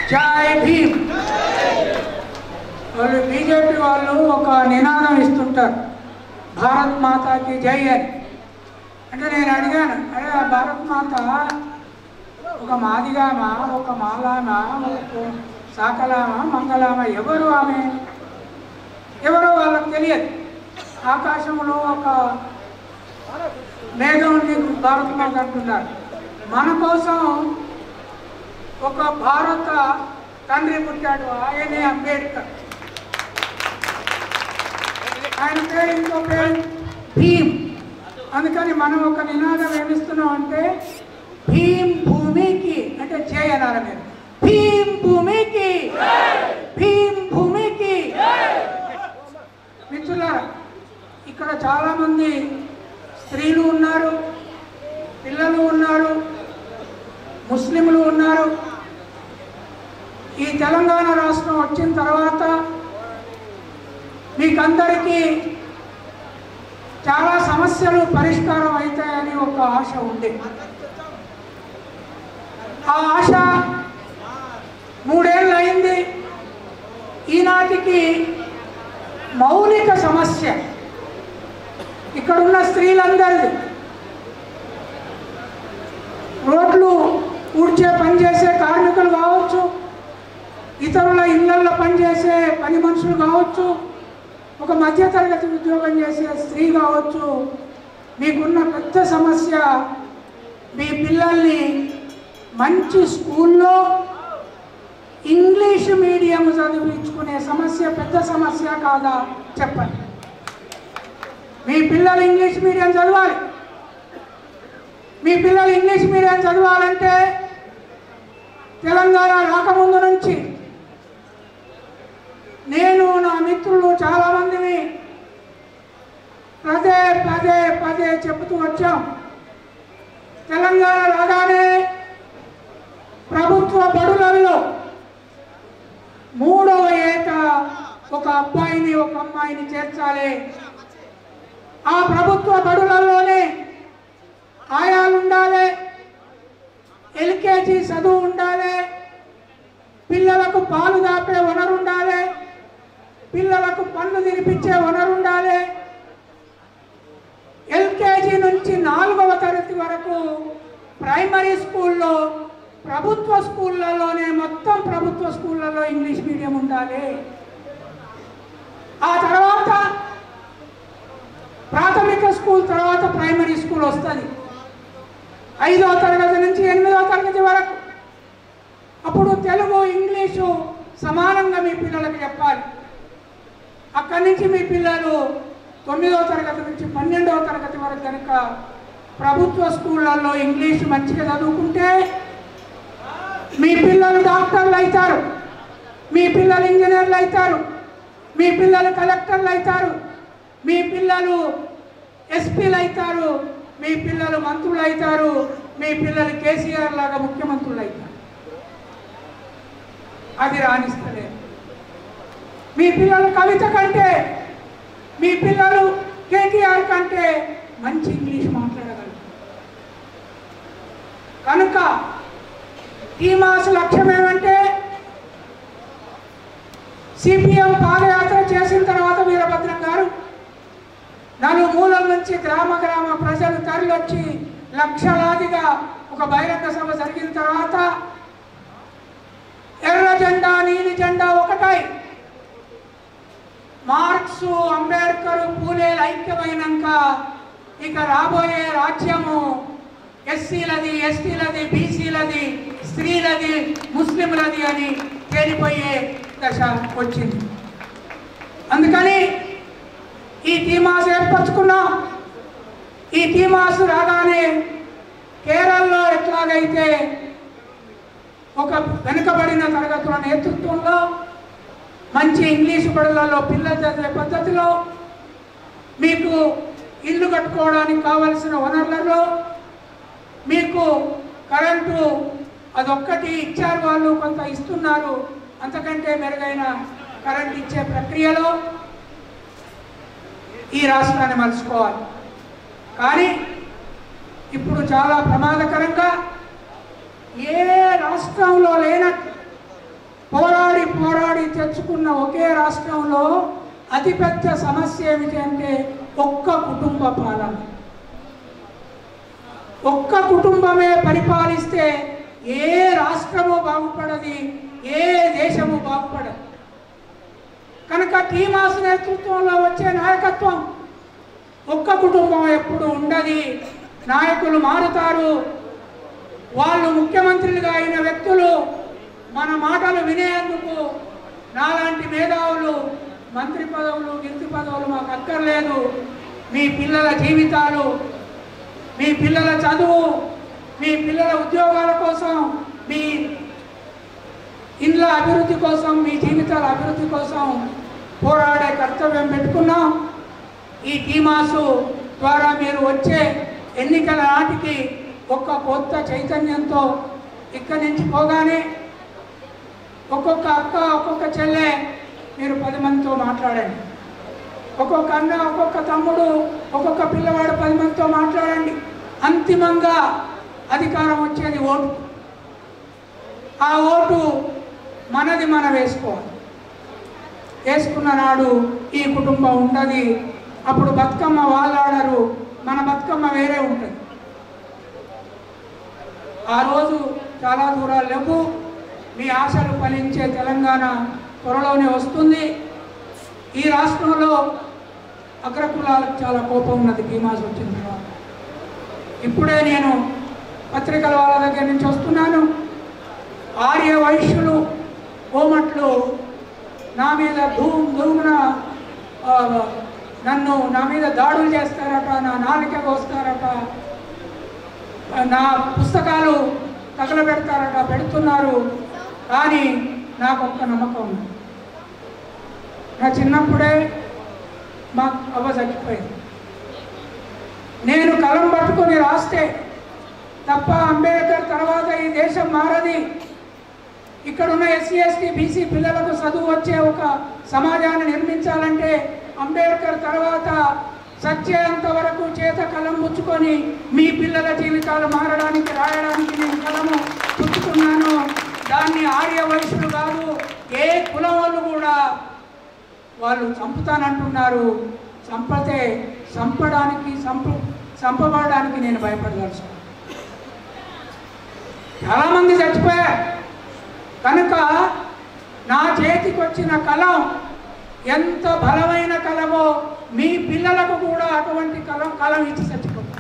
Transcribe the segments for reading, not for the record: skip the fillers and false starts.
జై భీమ్. వాళ్ళు బీజేపీ వాళ్ళు ఒక నినాదం ఇస్తుంటారు, భారత్ మాతాకి జై అని. అంటే నేను అడిగాను, అరే ఆ భారత్ మాత ఒక మాదిగామా, ఒక మాలామా, ఒక సాకలామా, మంగళామా, ఎవరు ఆమె? ఎవరో వాళ్ళకు తెలియదు. ఆకాశంలో ఒక మేఘం భారత్ మాత అంటున్నారు. మన కోసం ఒక భారత తండ్రి పుట్టాడు, ఆయనే అంబేద్కర్. ఆయన పేరు ఇంకో పేరు భీమ్. అందుకని మనం ఒక నినాదం ఏమిస్తున్నాం అంటే భీమ్ భూమికి, అంటే జై అనాలి మీరు. భీమ్ భూమికి, భీమ్ భూమికి. మిత్రులారా, ఇక్కడ చాలామంది స్త్రీలు ఉన్నారు, పిల్లలు ఉన్నారు, ముస్లింలు ఉన్నారు. ఈ తెలంగాణ రాష్ట్రం వచ్చిన తర్వాత మీకందరికీ చాలా సమస్యలు పరిష్కారం అవుతాయని ఒక ఆశ ఉంది. ఆ ఆశ 3 ఏళ్ళు అయింది. ఈనాటికి మౌలిక సమస్య ఇక్కడున్న స్త్రీలందరిది, రోడ్లు ఊడ్చే పనిచేసే కార్మికులు కావచ్చు, ఇతరుల ఇళ్లల్లో పనిచేసే పని మనుషులు కావచ్చు, ఒక మధ్యతరగతి ఉద్యోగం చేసే స్త్రీ కావచ్చు, మీకున్న పెద్ద సమస్య మీ పిల్లల్ని మంచి స్కూల్లో ఇంగ్లీష్ మీడియం చదివించుకునే సమస్య పెద్ద సమస్య కాదా చెప్పండి. మీ పిల్లలు ఇంగ్లీష్ మీడియం చదవాలి. మీ పిల్లలు ఇంగ్లీష్ మీడియం చదవాలంటే తెలంగాణ రాకముందు నుంచి నేను నా మిత్రులు చాలామందిని పదే పదే పదే చెబుతూ వచ్చాం. తెలంగాణ రాగానే ప్రభుత్వ బడులలో 3వ ఏట ఒక అబ్బాయిని ఒక అమ్మాయిని చేర్చాలి. ఆ ప్రభుత్వ బడులలోనే ఆయాలు ఉండాలి, ఎల్కేజీ చదువు ఉండాలి, పిల్లలకు పాలు దాపే వనరు ఉండాలి, పిల్లలకు పన్ను తినిపించే వనరు ఉండాలి. ఎల్కేజీ నుంచి 4వ తరగతి వరకు ప్రైమరీ స్కూల్లో ప్రభుత్వ స్కూళ్ళలోనే, మొత్తం ప్రభుత్వ స్కూళ్ళలో ఇంగ్లీష్ మీడియం ఉండాలి. ఆ తర్వాత ప్రాథమిక స్కూల్ తర్వాత ప్రైమరీ స్కూల్ వస్తుంది, 5వ తరగతి నుంచి 8వ తరగతి వరకు. అప్పుడు తెలుగు ఇంగ్లీషు సమానంగా మీ పిల్లలకు చెప్పాలి. అక్కడి నుంచి మీ పిల్లలు 9వ తరగతి నుంచి 12వ తరగతి వరకు కనుక ప్రభుత్వ స్కూళ్ళల్లో ఇంగ్లీష్ మంచిగా చదువుకుంటే మీ పిల్లలు డాక్టర్లు అవుతారు, మీ పిల్లలు ఇంజనీర్లు అవుతారు, మీ పిల్లలు కలెక్టర్లు అవుతారు, మీ పిల్లలు ఎస్పీలు అవుతారు, మీ పిల్లలు మంత్రులు అవుతారు, మీ పిల్లలు కేసీఆర్ లాగా ముఖ్యమంత్రులు అవుతారు. అది రాణిస్తలేదు. మీ పిల్లలు కవిత కంటే, మీ పిల్లలు కేటీఆర్ కంటే మంచి ఇంగ్లీష్ మాట్లాడగలరు. కనుక ఈ మాస లక్ష్యం ఏమంటే సిపిఎం పాదయాత్ర చేసిన తర్వాత వీరభద్రం గారు నలుమూలల నుంచి గ్రామ గ్రామ ప్రజలు తరలివచ్చి లక్షలాదిగా ఒక బహిరంగ సభ జరిగిన తర్వాత ఎర్ర జెండా నీలి జెండా ఒకటై మార్క్స్, అంబేద్కర్, పూలేలు ఐక్యమైనాక ఇక రాబోయే రాజ్యము ఎస్సీలది, ఎస్టీలది, బీసీలది, స్త్రీలది, ముస్లింలది అని తేలిపోయే దశ వచ్చింది. అందుకని ఈ టీమాస్ ఏర్పరచుకున్నాం. ఈ టీమాస్ రాగానే కేరళలో ఎట్లాగైతే ఒక వెనుకబడిన తరగతుల నేతృత్వంలో మంచి ఇంగ్లీషు బడులలో పిల్లలు చదివే పద్ధతిలో మీకు ఇల్లు కట్టుకోవడానికి కావలసిన వనరులలో మీకు కరెంటు అదొక్కటి ఇచ్చారు, వాళ్ళు కొంత ఇస్తున్నారు. అంతకంటే మెరుగైన కరెంట్ ఇచ్చే ప్రక్రియలో ఈ రాష్ట్రాన్ని మలుచుకోవాలి. కానీ ఇప్పుడు చాలా ప్రమాదకరంగా ఏ రాష్ట్రంలో లేనట్టు తెచ్చుకున్న ఒకే రాష్ట్రంలో అతిపెద్ద సమస్య ఏమిటి అంటే ఒక్క కుటుంబ పాలన. ఒక్క కుటుంబమే పరిపాలిస్తే ఏ రాష్ట్రము బాగుపడది, ఏ దేశము బాగుపడదు. కనుక టీమాస్ నేతృత్వంలో వచ్చే నాయకత్వం ఒక్క కుటుంబం ఎప్పుడు ఉండదు. నాయకులు మారుతారు. వాళ్ళు ముఖ్యమంత్రులుగా అయిన వ్యక్తులు మన మాటలు వినేందుకు నాలాంటి మేధావులు మంత్రి పదవులు గిరితి పదవులు మాకు అక్కర్లేదు. మీ పిల్లల జీవితాలు, మీ పిల్లల చదువు, మీ పిల్లల ఉద్యోగాల కోసం, మీ ఇండ్ల అభివృద్ధి కోసం, మీ జీవితాల అభివృద్ధి కోసం పోరాడే కర్తవ్యం పెట్టుకున్నాం. ఈ టీమాసు ద్వారా మీరు వచ్చే ఎన్నికల నాటికి ఒక్క కొత్త చైతన్యంతో ఇక్కడి నుంచి పోగానే ఒక్కొక్క అక్క, ఒక్కొక్క చెల్లె మీరు 10 మందితో మాట్లాడండి. ఒక్కొక్క అన్న, ఒక్కొక్క తమ్ముడు, ఒక్కొక్క పిల్లవాడు 10 మందితో మాట్లాడండి. అంతిమంగా అధికారం వచ్చేది ఓటు. ఆ ఓటు మనది మనం వేసుకోవాలి. వేసుకున్న నాడు ఈ కుటుంబం ఉండదు. అప్పుడు బతుకమ్మ వాళ్ళు ఆడరు, మన బతుకమ్మ వేరే ఉంటుంది. ఆ రోజు చాలా దూరాలు లేవు. మీ ఆశలు ఫలించే తెలంగాణ త్వరలోనే వస్తుంది. ఈ రాష్ట్రంలో అగ్రకులాలకు చాలా కోపం ఉన్నది టీమాస్ వచ్చిన తర్వాత. ఇప్పుడే నేను పత్రికల వాళ్ళ దగ్గర నుంచి వస్తున్నాను. ఆర్య వైశ్యులు కోమట్లు నా మీద ధూమున నా మీద దాడులు చేస్తారట, నా నాలుక కోస్తారట, నా పుస్తకాలు తగలబెడతారట, పెడుతున్నారు. కానీ నాకు ఒక్క నమ్మకం ఉంది. నా చిన్నప్పుడే మా అవ్వ చచ్చిపోయింది. నేను కలం పట్టుకొని రాస్తే తప్ప అంబేద్కర్ తర్వాత ఈ దేశం మారది. ఇక్కడున్న ఎస్సీ ఎస్టీ బీసీ పిల్లలకు చదువు వచ్చే ఒక సమాజాన్ని నిర్మించాలంటే అంబేద్కర్ తర్వాత సత్యేంత వరకు చేత కలం పుచ్చుకొని మీ పిల్లల జీవితాలు మారడానికి, రాయడానికి నేను కలము పుచ్చుకున్నాను. దాన్ని ఆర్య వయసులు కాదు, ఏ కులం వాళ్ళు కూడా వాళ్ళు చంపుతానంటున్నారు. చంపతే చంపబడడానికి నేను భయపడదలుచుకున్నాను. చాలామంది చచ్చిపోయారు. కనుక నా చేతికి వచ్చిన కలం ఎంత బలమైన కలమో మీ పిల్లలకు కూడా అటువంటి కలం ఇచ్చి చచ్చిపోతారు.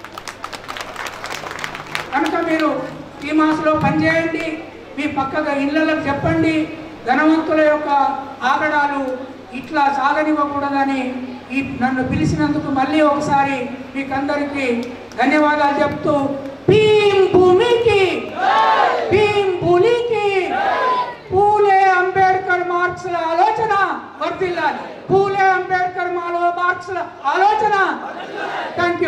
కనుక మీరు ఈ మాసంలో పనిచేయండి. మీ పక్కగా ఇళ్ళలకు చెప్పండి, ధనవంతుల యొక్క ఆగడాలు ఇట్లా సాగనివ్వకూడదని నన్ను పిలిచినందుకు మళ్ళీ ఒకసారి మీకందరికీ ధన్యవాదాలు చెప్తూ భీం భూమికి, భీం పులికి, పూలే అంబేద్కర్ మార్క్స్ల ఆలోచన వర్ధిల్లాలి. పూలే అంబేద్కర్ మార్క్స్ల ఆలోచన. Thank you.